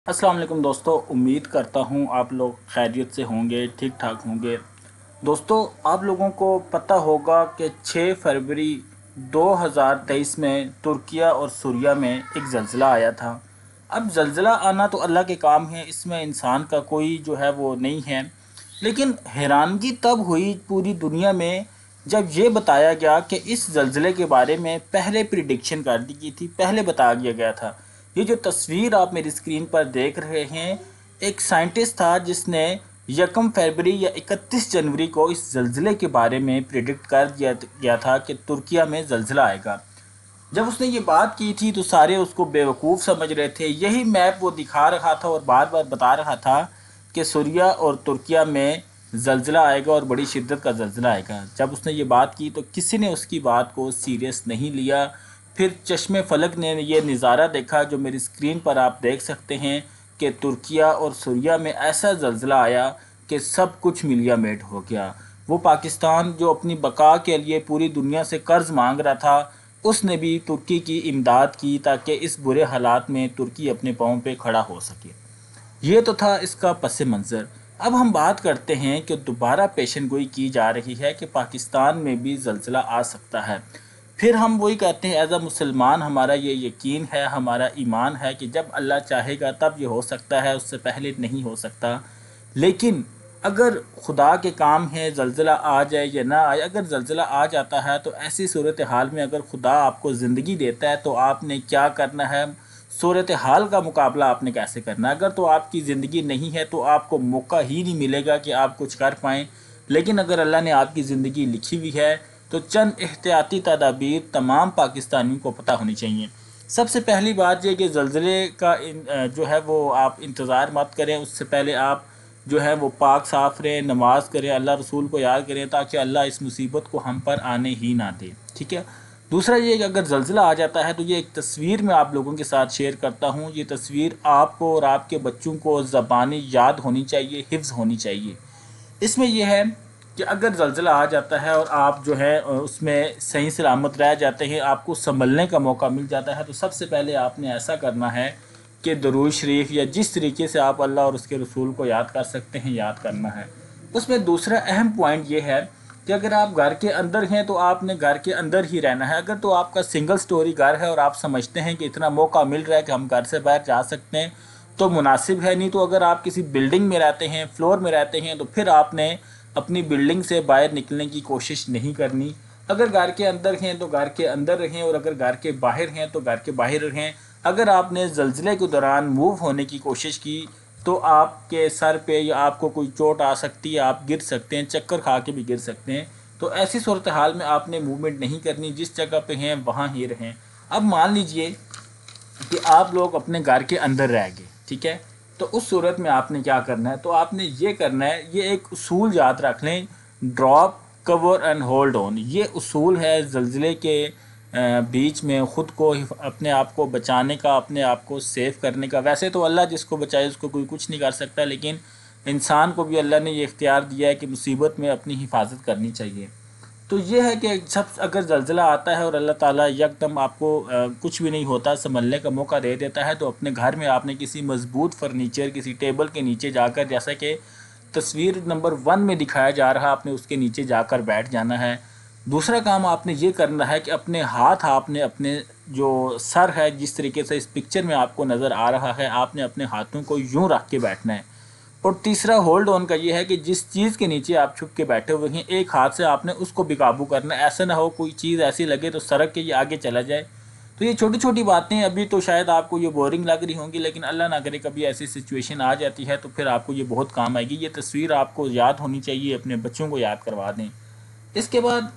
अस्सलाम वालेकुम दोस्तों, उम्मीद करता हूँ आप लोग खैरियत से होंगे, ठीक ठाक होंगे। दोस्तों, आप लोगों को पता होगा कि 6 फरवरी 2023 में तुर्किया और सूरिया में एक ज़लज़ला आया था। अब ज़लज़ला आना तो अल्लाह के काम है, इसमें इंसान का कोई जो है वो नहीं है। लेकिन हैरानगी तब हुई पूरी दुनिया में जब ये बताया गया कि इस ज़लज़ले के बारे में पहले प्रिडिक्शन कर दी गई थी, पहले बता दिया गया था। ये जो तस्वीर आप मेरी स्क्रीन पर देख रहे हैं, एक साइंटिस्ट था जिसने 1 फरवरी या 31 जनवरी को इस ज़लज़ले के बारे में प्रिडिक्ट कर दिया गया था कि तुर्किया में ज़लज़ला आएगा। जब उसने ये बात की थी तो सारे उसको बेवकूफ़ समझ रहे थे। यही मैप वो दिखा रहा था और बार बार बता रहा था कि सूरिया और तुर्किया में ज़लज़ला आएगा और बड़ी शिद्दत का ज़लज़ला आएगा। जब उसने ये बात की तो किसी ने उसकी बात को सीरियस नहीं लिया। फिर चश्मे फलक ने ये नज़ारा देखा जो मेरी स्क्रीन पर आप देख सकते हैं कि तुर्किया और सूरिया में ऐसा ज़लज़ला आया कि सब कुछ मिलिया मेट हो गया। वो पाकिस्तान जो अपनी बका के लिए पूरी दुनिया से कर्ज़ मांग रहा था, उसने भी तुर्की की इमदाद की ताकि इस बुरे हालात में तुर्की अपने पाँव पे खड़ा हो सके। ये तो था इसका पस मंज़र। अब हम बात करते हैं कि दोबारा पेशन गोई की जा रही है कि पाकिस्तान में भी ज़लज़ला आ सकता है। फिर हम वही कहते हैं, एज़ अ मुसलमान हमारा ये यकीन है, हमारा ईमान है कि जब अल्लाह चाहेगा तब ये हो सकता है, उससे पहले नहीं हो सकता। लेकिन अगर खुदा के काम है ज़लज़ला आ जाए या ना आए, अगर ज़लज़ला आ जाता है तो ऐसी सूरत हाल में अगर खुदा आपको ज़िंदगी देता है तो आपने क्या करना है, सूरत हाल का मुकाबला आपने कैसे करना है। अगर तो आपकी ज़िंदगी नहीं है तो आपको मौका ही नहीं मिलेगा कि आप कुछ कर पाएँ। लेकिन अगर अल्लाह ने आपकी ज़िंदगी लिखी हुई है तो चंद एहतियाती तदाबीर तमाम पाकिस्तानियों को पता होनी चाहिए। सबसे पहली बात ये कि ज़लज़ले का जो है वो आप इंतज़ार मत करें, उससे पहले आप जो है वो पाक साफ़ रहें, नमाज़ करें, अल्लाह रसूल को याद करें ताकि अल्लाह इस मुसीबत को हम पर आने ही ना दे। ठीक है। दूसरा ये कि अगर ज़लज़ला आ जाता है तो ये एक तस्वीर मैं आप लोगों के साथ शेयर करता हूँ। ये तस्वीर आपको और आपके बच्चों को ज़बानी याद होनी चाहिए, हिफ्ज़ होनी चाहिए। इसमें यह है कि अगर ज़लज़ला आ जाता है और आप जो है उसमें सही सलामत रह जाते हैं, आपको संभलने का मौका मिल जाता है, तो सबसे पहले आपने ऐसा करना है कि दरूद शरीफ या जिस तरीके से आप अल्लाह और उसके रसूल को याद कर सकते हैं, याद करना है। उसमें दूसरा अहम पॉइंट ये है कि अगर आप घर के अंदर हैं तो आपने घर के अंदर ही रहना है। अगर तो आपका सिंगल स्टोरी घर है और आप समझते हैं कि इतना मौका मिल रहा है कि हम घर से बाहर जा सकते हैं तो मुनासिब है। नहीं तो अगर आप किसी बिल्डिंग में रहते हैं, फ्लोर में रहते हैं, तो फिर आपने अपनी बिल्डिंग से बाहर निकलने की कोशिश नहीं करनी। अगर घर के अंदर हैं तो घर के अंदर रहें और अगर घर के बाहर हैं तो घर के बाहर रहें। अगर आपने ज़लज़ले के दौरान मूव होने की कोशिश की तो आपके सर पे या आपको कोई चोट आ सकती है, आप गिर सकते हैं, चक्कर खा के भी गिर सकते हैं। तो ऐसी सूरत हाल में आपने मूवमेंट नहीं करनी, जिस जगह पे हैं वहाँ ही रहें। अब मान लीजिए कि आप लोग अपने घर के अंदर रह गए, ठीक है। तो उस सूरत में आपने क्या करना है, तो आपने ये करना है, ये एक उसूल याद रख लें, drop cover and hold on. ये उसूल है ज़लज़ले के बीच में ख़ुद को अपने आप को बचाने का, अपने आप को सेव करने का। वैसे तो अल्लाह जिसको बचाए उसको कोई कुछ नहीं कर सकता, लेकिन इंसान को भी अल्लाह ने ये इख्तियार दिया है कि मुसीबत में अपनी हिफाजत करनी चाहिए। तो ये है कि सब अगर ज़लज़ला आता है और अल्लाह ताला यकदम आपको कुछ भी नहीं होता संभलने का मौका दे देता है, तो अपने घर में आपने किसी मज़बूत फर्नीचर, किसी टेबल के नीचे जाकर, जैसा कि तस्वीर नंबर 1 में दिखाया जा रहा, आपने उसके नीचे जाकर बैठ जाना है। दूसरा काम आपने ये करना है कि अपने हाथ आपने अपने जो सर है, जिस तरीके से इस पिक्चर में आपको नज़र आ रहा है, आपने अपने हाथों को यूँ रख के बैठना है। और तीसरा होल्ड ऑन का ये है कि जिस चीज़ के नीचे आप छुप के बैठे हुए हैं, एक हाथ से आपने उसको भी काबू करना है। ऐसा ना हो कोई चीज़ ऐसी लगे तो सड़क के ये आगे चला जाए। तो ये छोटी छोटी बातें अभी तो शायद आपको ये बोरिंग लग रही होंगी, लेकिन अल्लाह ना करे कभी ऐसी सिचुएशन आ जाती है तो फिर आपको ये बहुत काम आएगी। ये तस्वीर आपको याद होनी चाहिए, अपने बच्चों को याद करवा दें। इसके बाद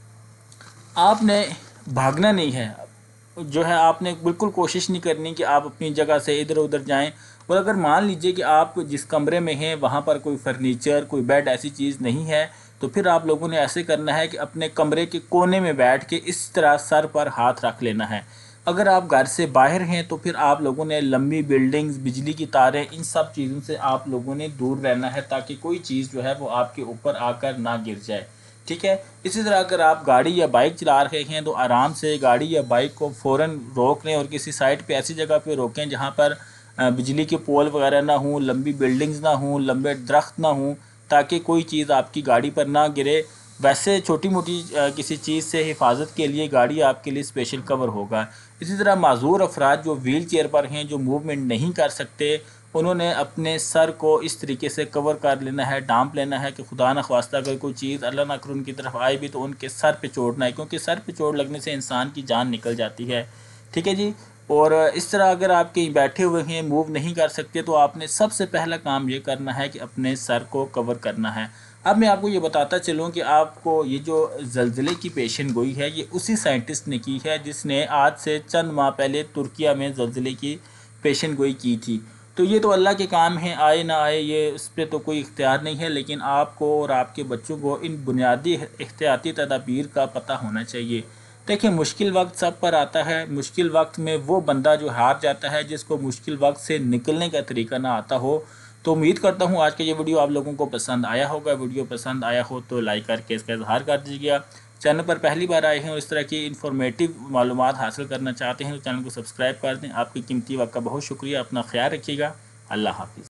आपने भागना नहीं है, जो है आपने बिल्कुल कोशिश नहीं करनी कि आप अपनी जगह से इधर उधर जाएं। और अगर मान लीजिए कि आप जिस कमरे में हैं वहाँ पर कोई फर्नीचर, कोई बेड ऐसी चीज़ नहीं है, तो फिर आप लोगों ने ऐसे करना है कि अपने कमरे के कोने में बैठ के इस तरह सर पर हाथ रख लेना है। अगर आप घर से बाहर हैं तो फिर आप लोगों ने लंबी बिल्डिंग्स, बिजली की तारें, इन सब चीज़ों से आप लोगों ने दूर रहना है ताकि कोई चीज़ जो है वो आपके ऊपर आकर ना गिर जाए। ठीक है। इसी तरह अगर आप गाड़ी या बाइक चला रहे हैं तो आराम से गाड़ी या बाइक को फ़ौरन रोक लें और किसी साइड पे ऐसी जगह पे रोकें जहाँ पर بجلی کے پول وغیرہ نہ ہوں، لمبی بلڈنگز نہ ہوں، لمبے درخت نہ ہوں، تاکہ کوئی چیز آپ کی گاڑی پر نہ گرے۔ ویسے چھوٹی موٹی کسی چیز سے حفاظت کے لیے گاڑی آپ کے لیے اسپیشل کور ہوگا۔ اسی طرح معذور افراد جو ویل چیئر پر ہیں، جو موومنٹ نہیں کر سکتے، انہوں نے اپنے سر کو اس طریقے سے کور کر لینا ہے، ڈھانپ لینا ہے کہ خدا نخواستہ اگر کوئی چیز اللہ نہ کرے ان کی طرف آئے بھی تو ان کے سر پہ چوٹ نہ آئے، کیونکہ سر پہ چوٹ لگنے سے انسان کی جان نکل جاتی ہے۔ ٹھیک ہے جی۔ اور اس طرح اگر آپ کہیں بیٹھے ہوئے ہیں، موو نہیں کر سکتے، تو آپ نے سب سے پہلا کام یہ کرنا ہے کہ اپنے سر کو کور کرنا ہے۔ اب میں آپ کو یہ بتاتا چلوں کہ آپ کو یہ جو زلزلے کی پیشن گوئی ہے، یہ اسی سائنٹسٹ نے کی ہے جس نے آج سے چند ماہ پہلے ترکیہ میں زلزلے کی پیشن گوئی کی تھی۔ تو یہ تو اللہ کے کام ہیں، آئے نہ آئے یہ اس پہ تو کوئی اختیار نہیں ہے، لیکن آپ کو اور آپ کے بچوں کو ان بنیادی احتیاطی تدابیر کا پتہ ہونا چاہیے۔ دیکھیں، مشکل وقت سب پر آتا ہے، مشکل وقت میں وہ بندہ جو ہار جاتا ہے جس کو مشکل وقت سے نکلنے کا طریقہ نہ آتا ہو۔ تو امید کرتا ہوں آج کا یہ ویڈیو آپ لوگوں کو پسند آیا ہوگا۔ ویڈیو پسند آیا ہو تو لائک کر کے اس کا اظہار کر دیجیے گا۔ چینل پر پہلی بار آئے ہیں اور اس طرح کی انفارمیٹیو معلومات حاصل کرنا چاہتے ہیں تو چینل کو سبسکرائب کر دیں۔ آپ کی قیمتی وقت کا بہت شکریہ، اپنا خیال رکھیے گا۔ اللہ حافظ۔